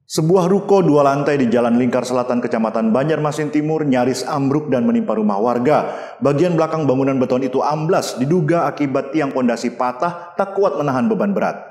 Sebuah ruko 2 lantai di Jalan Lingkar Selatan, Kecamatan Banjarmasin Timur nyaris ambruk dan menimpa rumah warga. Bagian belakang bangunan beton itu amblas, diduga akibat tiang pondasi patah tak kuat menahan beban berat.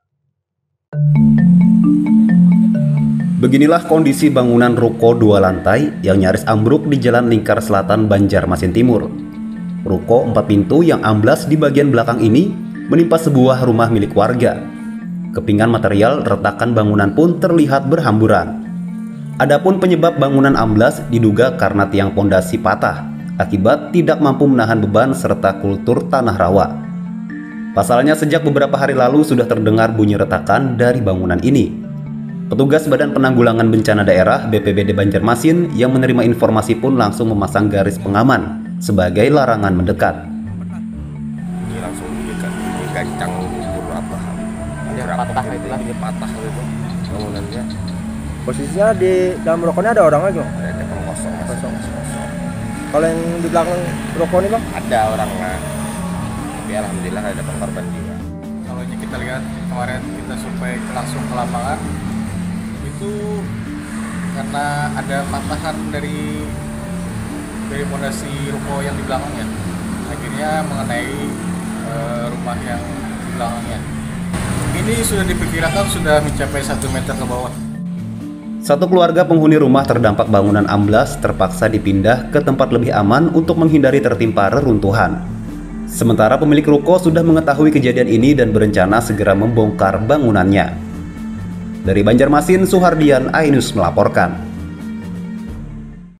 Beginilah kondisi bangunan ruko 2 lantai yang nyaris ambruk di Jalan Lingkar Selatan, Banjarmasin Timur. Ruko 4 pintu yang amblas di bagian belakang ini menimpa sebuah rumah milik warga. Kepingan material retakan bangunan pun terlihat berhamburan. Adapun penyebab bangunan amblas diduga karena tiang pondasi patah akibat tidak mampu menahan beban serta kultur tanah rawa. Pasalnya sejak beberapa hari lalu sudah terdengar bunyi retakan dari bangunan ini. Petugas Badan Penanggulangan Bencana Daerah BPBD Banjarmasin yang menerima informasi pun langsung memasang garis pengaman sebagai larangan mendekat. Ini langsung dikancang apa? Patah itu lah. Patah itu bangunannya. Posisinya di dalam rukonya ada orang lagi, Bang? Ada kosong. Kalau yang di belakang ruko ini, Bang? Ada orangnya. Tapi alhamdulillah ada korban jiwa. Kalau kita lihat kemarin kita survei langsung ke lapangan, itu karena ada patahan dari fondasi ruko yang di belakangnya, akhirnya mengenai rumah yang di belakangnya. Ini sudah diperkirakan sudah mencapai 1 meter ke bawah. Satu keluarga penghuni rumah terdampak bangunan amblas terpaksa dipindah ke tempat lebih aman untuk menghindari tertimpa reruntuhan. Sementara pemilik ruko sudah mengetahui kejadian ini dan berencana segera membongkar bangunannya. Dari Banjarmasin, Suhardian, iNews melaporkan.